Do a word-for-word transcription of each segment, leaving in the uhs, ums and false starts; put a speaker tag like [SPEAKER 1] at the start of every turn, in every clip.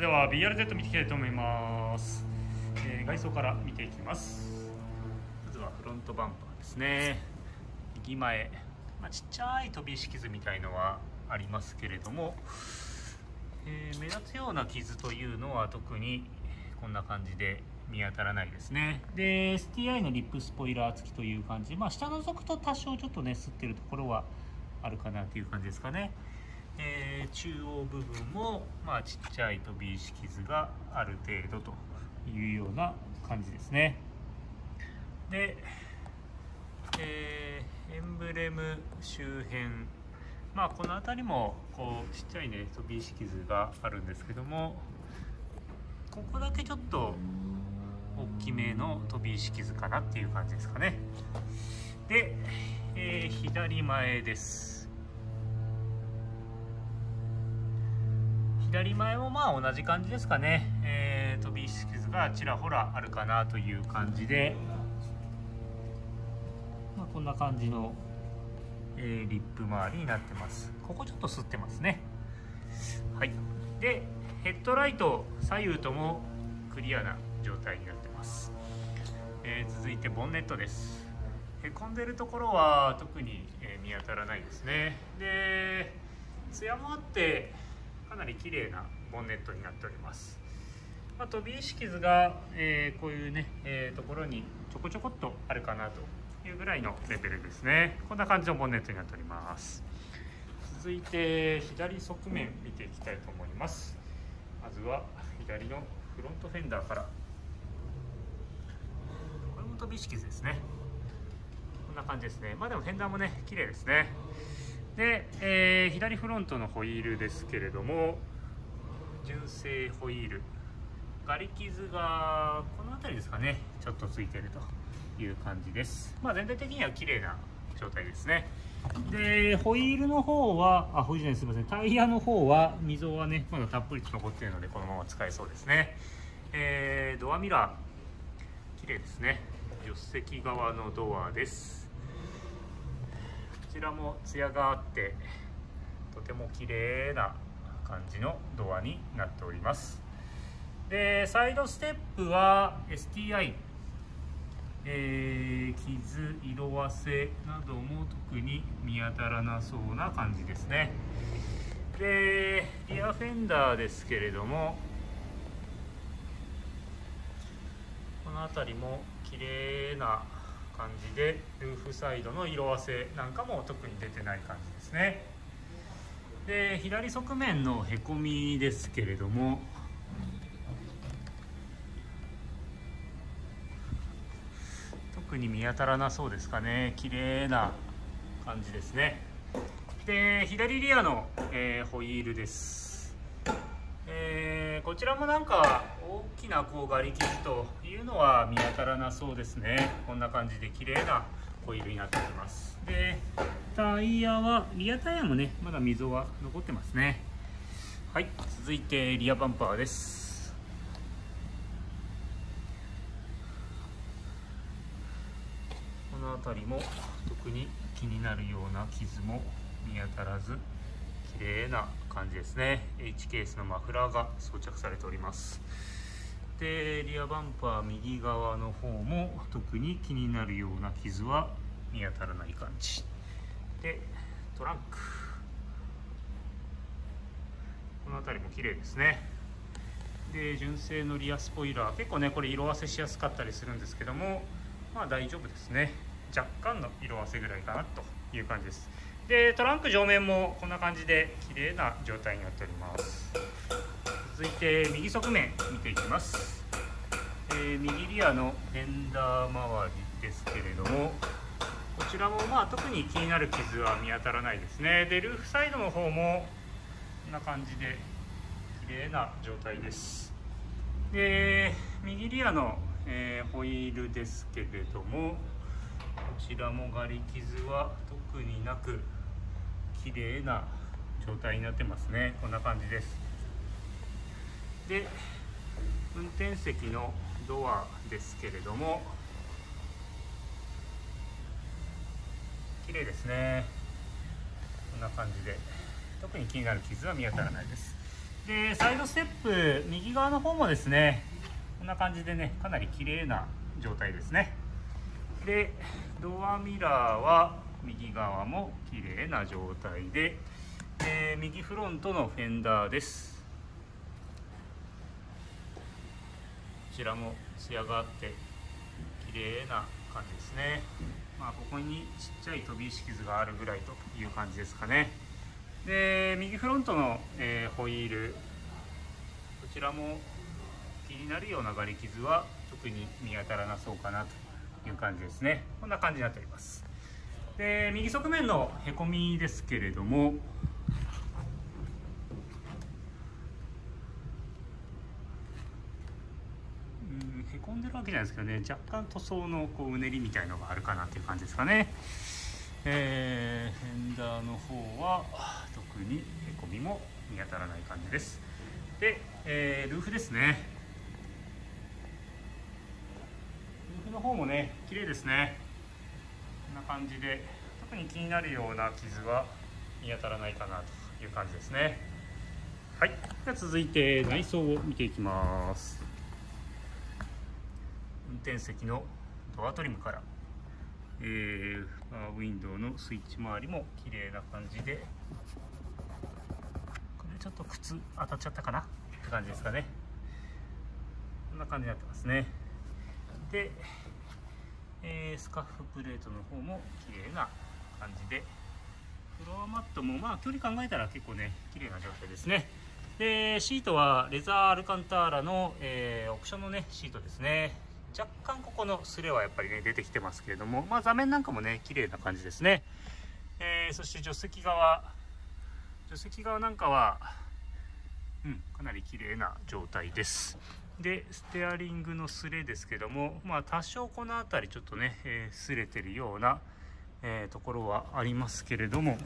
[SPEAKER 1] では ビーアールゼット 見ていきたいと思います、えー、外装から見ていきます。まずはフロントバンパーですね。右前、まあ、ちっちゃい飛び石傷みたいのはありますけれども、えー、目立つような傷というのは特にこんな感じで見当たらないですね。で エスティーアイ のリップスポイラー付きという感じ、まあ、下覗くと多少ちょっとね擦ってるところはあるかなという感じですかね。えー、中央部分も、まあ、ちっちゃい飛び石傷がある程度というような感じですね。で、えー、エンブレム周辺、まあ、この辺りもこうちっちゃいね飛び石傷があるんですけども、ここだけちょっと大きめの飛び石傷かなっていう感じですかね。で、えー、左前です。左前もまあ同じ感じですかね。えー、飛び石傷がちらほらあるかなという感じで、まあ、こんな感じの、えー、リップ周りになってます。ここちょっと擦ってますね。はい。でヘッドライト左右ともクリアな状態になってます。えー、続いてボンネットです。へこんでるところは特に、えー、見当たらないですね。で艶もあってかなり綺麗なボンネットになっております。まあ、飛び石傷が、えー、こういうね、えー、ところにちょこちょこっとあるかなというぐらいのレベルですね。こんな感じのボンネットになっております。続いて左側面見ていきたいと思います。まずは左のフロントフェンダーから、これも飛び石傷ですね。こんな感じですね。まあでもフェンダーもね綺麗ですね。で、えー、左フロントのホイールですけれども、純正ホイール、ガリ傷がこの辺りですかね、ちょっとついているという感じです。まあ全体的には綺麗な状態ですね。でホイールの方はあホイールじゃない、すみません、タイヤの方は溝はねまだたっぷりと残っているのでこのまま使えそうですね。えー、ドアミラー綺麗ですね。助手席側のドアです。こちらもツヤがあってとても綺麗な感じのドアになっております。でサイドステップは エスティーアイ、えー、傷色あせなども特に見当たらなそうな感じですね。でリアフェンダーですけれども、この辺りも綺麗な感じでルーフサイドの色あせなんかも特に出てない感じですね。で左側面のへこみですけれども、特に見当たらなそうですかね。綺麗な感じですね。で左リアの、えー、ホイールです。えー、こちらもなんか大きなこうガリ傷というのは見当たらなそうですね。こんな感じで綺麗なホイールになっております。でタイヤはリアタイヤもねまだ溝は残ってますね。はい、続いてリアバンパーです。この辺りも特に気になるような傷も見当たらず綺麗な感じですね。 H ケースのマフラーが装着されております。でリアバンパー右側の方も特に気になるような傷は見当たらない感じで、トランクこの辺りも綺麗ですね。で純正のリアスポイラー、結構ねこれ色あせしやすかったりするんですけども、まあ大丈夫ですね。若干の色あせぐらいかなという感じです。でトランク上面もこんな感じで綺麗な状態になっております。続いて右側面見ていきます。えー、右リアのフェンダー周りですけれども、こちらもまあ特に気になる傷は見当たらないですね。でルーフサイドの方もこんな感じで綺麗な状態です。で右リアの、えー、ホイールですけれども、こちらもガリ傷は特になく綺麗な状態になってますね。こんな感じです。で運転席のドアですけれども、綺麗ですね。こんな感じで特に気になる傷は見当たらないです。 でサイドステップ右側の方もですね、こんな感じでね、かなり綺麗な状態ですね。でドアミラーは右側も綺麗な状態で、えー、右フロントのフェンダーです。こちらもツヤがあって綺麗な感じですね。まあここにちっちゃい飛び石傷があるぐらいという感じですかね。で右フロントの、えー、ホイール、こちらも気になるようなガリ傷は特に見当たらなそうかなという感じですね。こんな感じになっております。で右側面のへこみですけれども、へこんでるわけじゃないですけどね、若干塗装のこううねりみたいのがあるかなっていう感じですかね。えー、フェンダーの方は特にへこみも見当たらない感じです。で、えー、ルーフですね。ルーフの方もね綺麗ですね。こんな感じで特に気になるような傷は見当たらないかなという感じですね。はい、では続いて内装を見ていきます。運転席のドアトリムから、えー、ウィンドウのスイッチ周りも綺麗な感じで、これちょっと靴当たっちゃったかなって感じですかね。こんな感じになってますね。で、えー、スカーフプレートの方も綺麗な感じで、フロアマットもまあ距離考えたら結構ね綺麗な状態ですね。でシートはレザーアルカンターラの、えー、オプションのねシートですね。若干ここのスレはやっぱりね出てきてますけれども、まあ座面なんかもね綺麗な感じですね。えー、そして助手席側助手席側なんかは、うん、かなり綺麗な状態です。でステアリングのスレですけども、まあ多少この辺りちょっとね、えー、擦れてるような、えー、ところはありますけれども、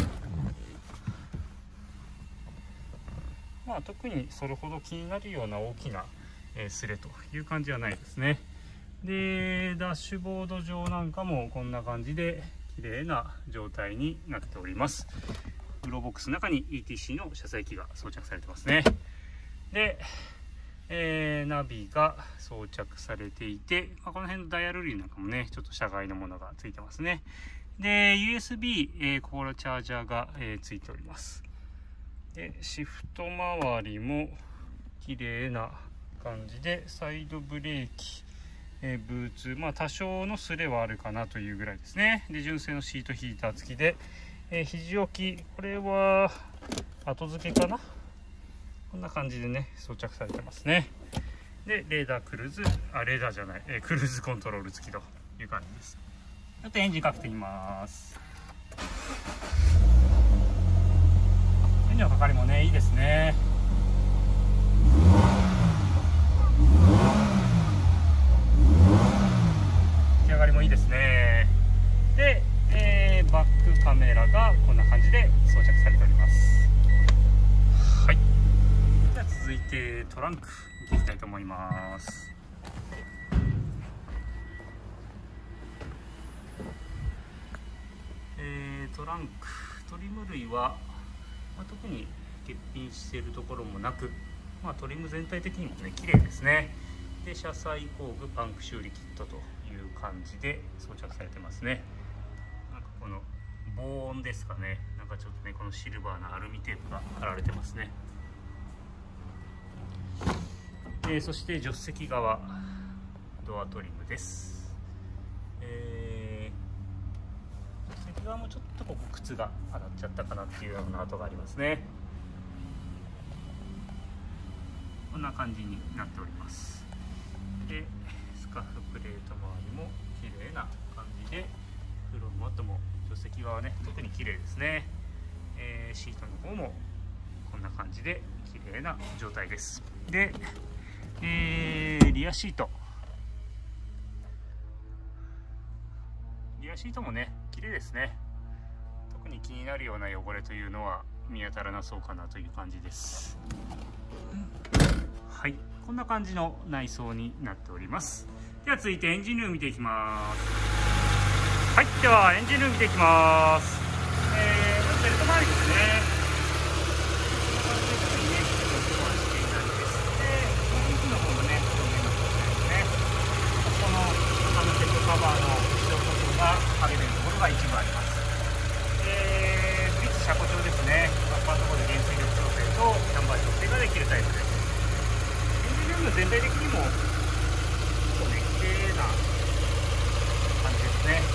[SPEAKER 1] まあ特にそれほど気になるような大きなえー、スレという感じはないですね。でダッシュボード上なんかもこんな感じで綺麗な状態になっております。フローボックスの中に イーティーシー の車載機が装着されてますね。で、えー、ナビが装着されていて、まあ、この辺のダイヤル類なんかもねちょっと車外のものがついてますね。で ユーエスビー、えー、コーラチャージャーが、えー、ついております。でシフト周りも綺麗な感じで、サイドブレーキ、えー、ブーツ、まあ多少のスレはあるかなというぐらいですね。で純正のシートヒーター付きで、えー、肘置き、これは後付けかな、こんな感じでね装着されてますね。でレーダークルーズあレーダーじゃない、えー、クルーズコントロール付きという感じです。ちょっとエンジンかけてみます。エンジンのかかりもねいいですね。仕上がりもいいですね。で、えー、バックカメラがこんな感じで装着されております。はい、では続いてトランク見ていきたいと思います。えー、トランクトリム類は、まあ、特に欠品しているところもなく、まあ、トリム全体的にもね綺麗ですね。で車載工具パンク修理キットという感じで装着されてますね。なんかこの防音ですかね、なんかちょっとねこのシルバーのアルミテープが貼られてますね。えー、そして助手席側ドアトリムです。えー、助手席側もちょっとここ靴が当たっちゃったかなっていうような跡がありますね。こんな感じになっております。でスカーフプレート周りも綺麗な感じで、フロントも助手席側ね特に綺麗ですね。えー、シートの方もこんな感じで綺麗な状態です。で、えー、リアシートリアシートもね綺麗ですね。特に気になるような汚れというのは見当たらなそうかなという感じです。はい、こんな感じの内装になっております。では続いてエンジンルーム見ていきます。はい、ではエンジンルーム見ていきます。えー、ベルト周りですね。こんな感じで特にねが剥げてるところが一部あります。でブリッツ車庫調ですね。アッパーのところで減水力調整とキャンバー調整ができるタイプです。エンジンルーム全体的にも結構ね綺麗な感じですね。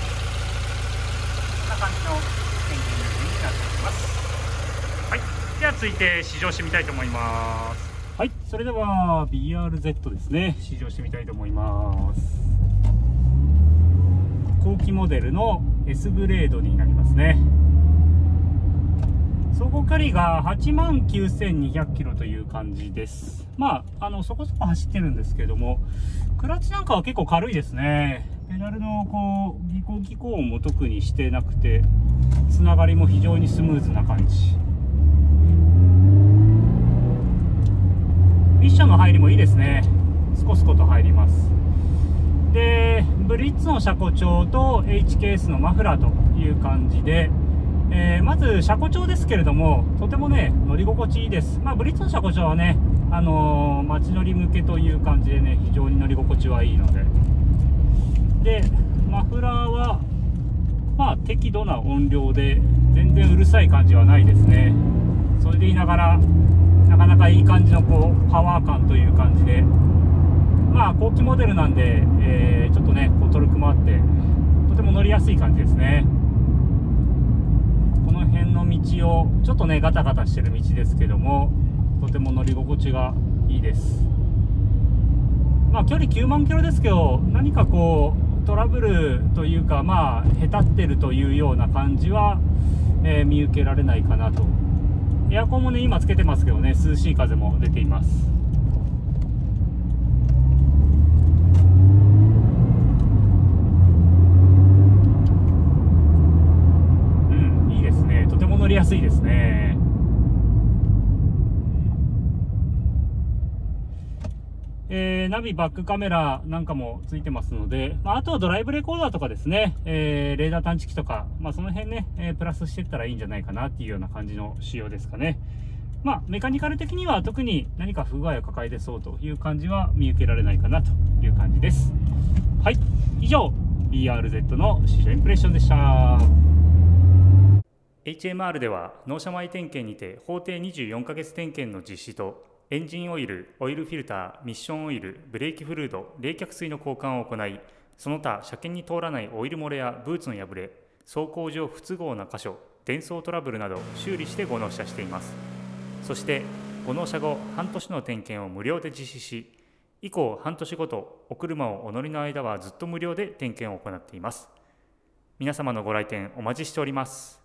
[SPEAKER 1] こんな感じのエンジンルームになっております。はい、では続いて試乗してみたいと思います。はい、それでは ビーアールゼット ですね、試乗してみたいと思います。後期モデルの S グレードになりますね。走行距離が はちまんきゅうせんにひゃくキロという感じです。まあ、あのそこそこ走ってるんですけども、クラッチなんかは結構軽いですね。ペダルのこうギコギコ音も特にしてなくて、つながりも非常にスムーズな感じ。ミッションの入りもいいですね。スコスコと入ります。でブリッツの車庫調と エイチケーエス のマフラーという感じで、えー、まず車庫調ですけれども、とてもね乗り心地いいです。まあ、ブリッツの車庫調はね、あのー、街乗り向けという感じでね、非常に乗り心地はいいので。でマフラーはまあ適度な音量で全然うるさい感じはないですね。それでいながらなかなかいい感じのこうパワー感という感じで、まあ後期モデルなんで、えー、ちょっとねこうトルクもあってとても乗りやすい感じですね。この辺の道をちょっとねガタガタしてる道ですけども、とても乗り心地がいいです。まあ距離きゅうまんキロですけど、何かこうトラブルというか、まあへたってるというような感じは、えー、見受けられないかなと。エアコンもね今つけてますけどね、涼しい風も出ています。うん、いいですね。とても乗りやすいですね。えー、ナビバックカメラなんかもついてますので、まあ、あとはドライブレコーダーとかですね、えー、レーダー探知機とか、まあ、その辺ね、えー、プラスしていったらいいんじゃないかなっていうような感じの仕様ですかね。まあ、メカニカル的には特に何か不具合を抱えてそうという感じは見受けられないかなという感じです。はい、以上 ビーアールゼット の試乗インプレッションでした。エイチエムアール では納車前点検にて法定にじゅうよんかげつ点検の実施とエンジンオイル、オイルフィルター、ミッションオイル、ブレーキフルード、冷却水の交換を行い、その他車検に通らないオイル漏れやブーツの破れ、走行上不都合な箇所、電装トラブルなど修理してご納車しています。そしてご納車後半年の点検を無料で実施し、以降半年ごとお車をお乗りの間はずっと無料で点検を行っています。皆様のご来店お待ちしております。